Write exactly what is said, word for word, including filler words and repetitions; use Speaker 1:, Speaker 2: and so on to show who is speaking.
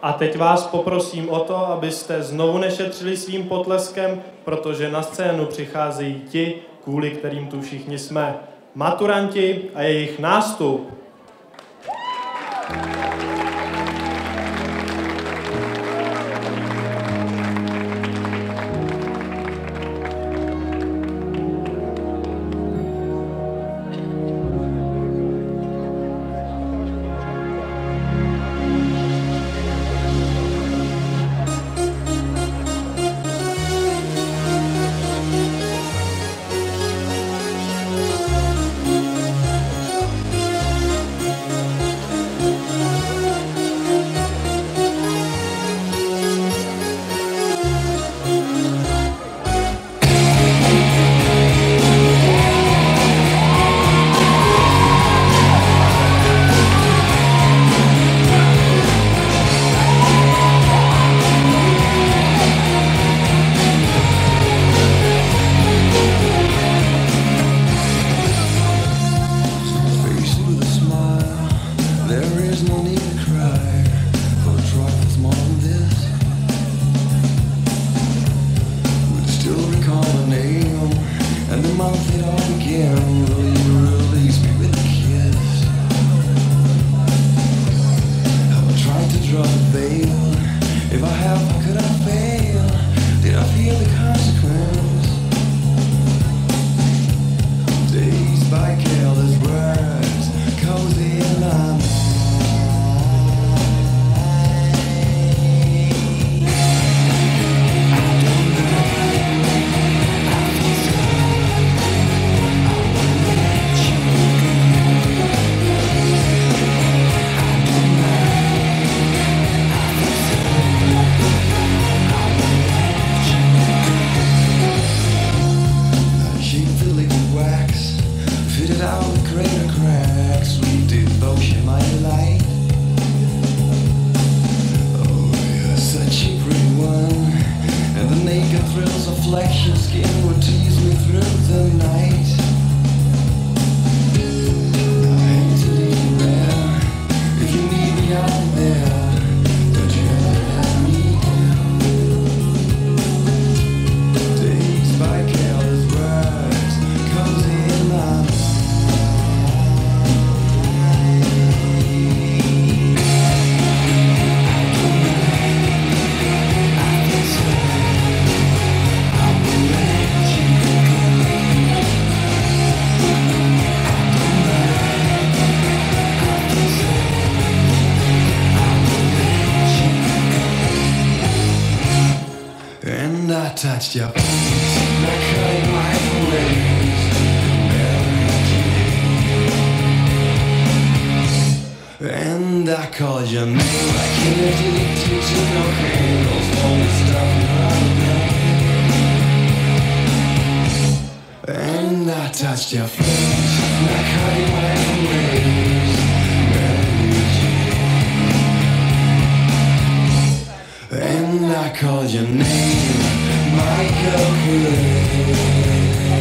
Speaker 1: A teď vás poprosím o to, abyste znovu nešetřili svým potleskem, protože na scénu přicházejí ti, kvůli kterým tu všichni jsme. Maturanti a jejich nástup.
Speaker 2: Touched your face, I cut my ways, and I called your name like an addicted to cocaine. Those only stuff around me. And I touched your face, I cut my ways, and I called your name. Michael Gray.